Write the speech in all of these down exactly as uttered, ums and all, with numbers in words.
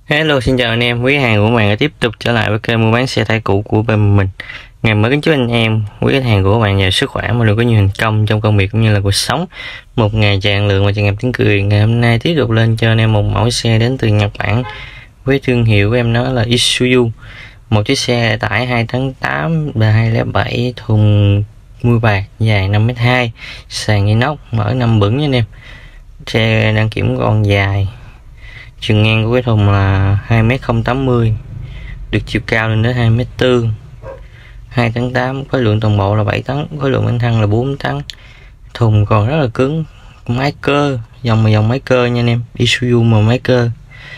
Hello, xin chào anh em, quý hàng của bạn đã tiếp tục trở lại với kênh mua bán xe tải cũ của bên mình. Ngày mới kính chúc anh em, quý khách hàng của bạn nhờ sức khỏe mà được có nhiều thành công trong công việc cũng như là cuộc sống. Một ngày tràn lượng và tràn ngập tiếng cười. Ngày hôm nay tiếp tục lên cho anh em một mẫu xe đến từ Nhật Bản với thương hiệu của em nó là Isuzu. Một chiếc xe tải hai tấn tám, bề hai lẻ bảy, thùng mui bạc, dài năm mét hai, sàn inox, mở năm bửng nha anh em. Xe đăng kiểm còn dài. Chiều ngang của cái thùng là hai mét không tám mươi, được chiều cao lên đến hai mét bốn, hai tấn tám, khối lượng toàn bộ là bảy tấn, khối lượng bánh thăng là bốn tấn. Thùng còn rất là cứng, máy cơ, dòng mà dòng máy cơ nha anh em, Isuzu mà máy cơ,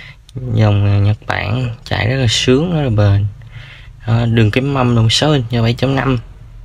dòng Nhật Bản, chạy rất là sướng, rất là bền. Đó, đường kính mâm là mười sáu inch cho bảy chấm năm.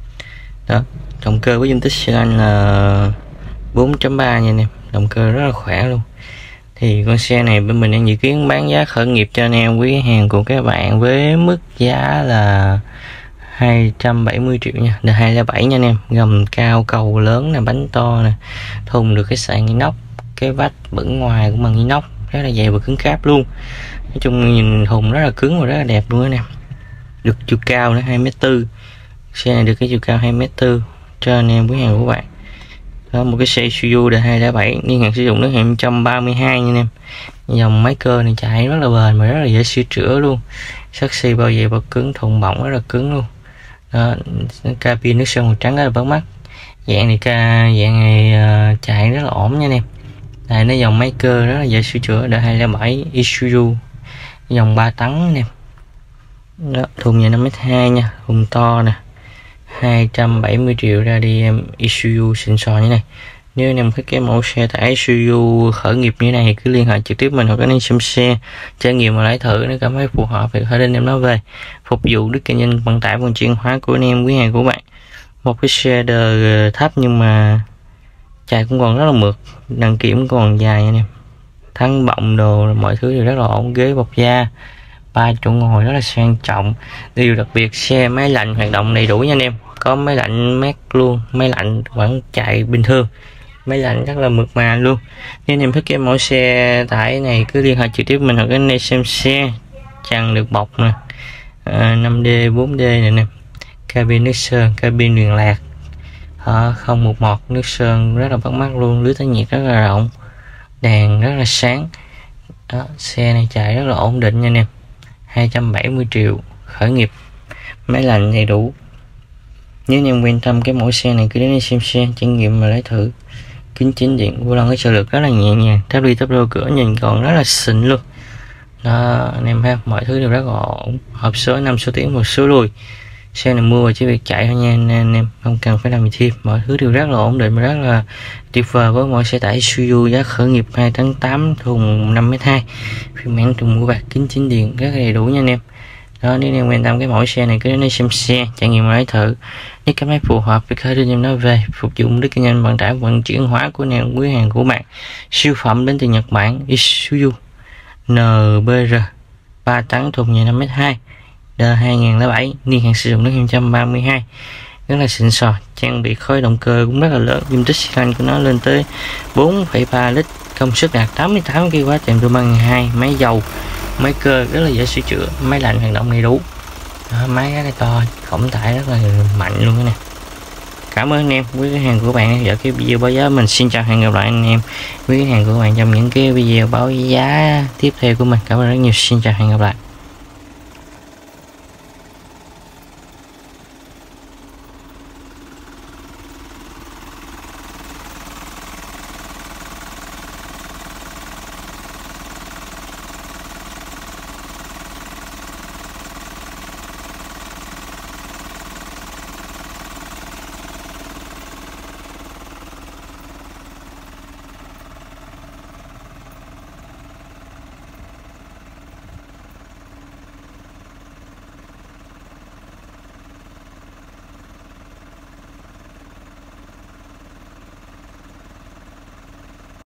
Đó, động cơ với dung tích xi lanh là bốn chấm ba nha anh em, động cơ rất là khỏe luôn. Thì con xe này bên mình đang dự kiến bán giá khởi nghiệp cho anh em quý hàng của các bạn với mức giá là hai trăm bảy mươi triệu nha, là hai lẻ bảy nha anh em. Gầm cao, cầu lớn nè, bánh to nè, thùng được cái sàn inox, cái vách bẩn ngoài cũng bằng inox, rất là dày và cứng cáp luôn. Nói chung nhìn thùng rất là cứng và rất là đẹp luôn anh em. Được chiều cao nữa hai mét bốn, xe này được cái chiều cao hai mét bốn cho anh em quý hàng của bạn. Đó, một cái xe Isuzu đời hai lẻ bảy, niên hạn sử dụng đến hai trăm ba mươi hai nha anh em. Dòng máy cơ này chạy rất là bền mà rất là dễ sửa chữa luôn. Sắt xi bao dày bao cứng, thùng bọng rất là cứng luôn. Đó, cabin nước sơn màu trắng rất là bắt mắt. Dạng này ca dạng này uh, chạy rất là ổn nha anh em. Đây nó dòng máy cơ rất là dễ sửa chữa, đời hai lẻ bảy Isuzu, dòng ba tấn anh em. Đó, thùng nhà năm mét hai nha, thùng to nè. hai trăm bảy mươi triệu ra đi em, Isuzu xịn sò như này. Nếu anh em thích cái mẫu xe tải Isuzu khởi nghiệp như này thì cứ liên hệ trực tiếp mình hoặc anh em xem xe trải nghiệm và lái thử, nếu cảm thấy phù hợp thì hãy đến em nó về phục vụ đức kinh doanh vận tải vận chuyển hóa của anh em quý hàng của bạn. Một cái xe đời thấp nhưng mà chạy cũng còn rất là mượt, đăng kiểm còn dài anh em, thắng bọng đồ mọi thứ đều rất là ổn, ghế bọc da, ba chỗ ngồi rất là sang trọng. Điều đặc biệt xe máy lạnh hoạt động đầy đủ nha anh em, có máy lạnh mát luôn, máy lạnh vẫn chạy bình thường, máy lạnh rất là mượt mà luôn. Nếu anh em thích cái mẫu xe tải này cứ liên hệ trực tiếp mình hoặc anh em xem xe. Trần được bọc nè, à, năm D bốn D này nè, cabin nước sơn, cabin liền lạc, à, không một mọt, nước sơn rất là bắt mắt luôn, lưới tản nhiệt rất là rộng, đèn rất là sáng. Đó, xe này chạy rất là ổn định nha anh em. Hai trăm bảy mươi triệu khởi nghiệp, máy lạnh đầy đủ. Nếu anh em quan tâm cái mẫu xe này cứ đến xem xe trải nghiệm và lấy thử. Kính chính điện, vô lăng cái trợ lực rất là nhẹ nhàng, tháp ly tháp lô cửa nhìn còn rất là xịn luôn. Đó, anh em ha, mọi thứ đều rất là ổn. Hộp số năm số tiếng một số lùi. Xe này mua và chỉ việc chạy thôi nha anh em, không cần phải làm gì thêm. Mọi thứ đều rất là ổn định và rất là tuyệt vời với mọi xe tải Isuzu giá khởi nghiệp hai tấn tám, thùng năm mét hai, phiên bản thùng mua bạc, kính chính điện rất là đầy đủ nha anh em. Đó, nếu anh em quan tâm cái mẫu xe này cứ đến đây xem xe trải nghiệm và lấy thử, nếu cảm thấy phù hợp thì khởi đưa em nó về phục vụ đức kinh doanh vận tải vận chuyển hóa của anh em quý hàng của bạn. Siêu phẩm đến từ Nhật Bản, Isuzu en bê rờ ba tấn, thùng nhà năm mét hai, đời hai nghìn lẻ bảy, niên hạn sử dụng đến hai trăm ba mươi hai, rất là xịn sò. Trang bị khối động cơ cũng rất là lớn, dung tích xi lanh của nó lên tới bốn phẩy ba lít, công suất đạt tám mươi tám ki lô oát, kèm theo ba nghìn hai trăm, máy dầu, máy cơ rất là dễ sửa chữa, máy lạnh hoạt động đầy đủ. Đó, máy rất là to, khổng tải rất là mạnh luôn cái này. Cảm ơn anh em quý khách hàng của bạn theo dõi cái video báo giá mình. Xin chào, hẹn gặp lại anh em quý khách hàng của bạn trong những cái video báo giá tiếp theo của mình. Cảm ơn rất nhiều, xin chào, hẹn gặp lại.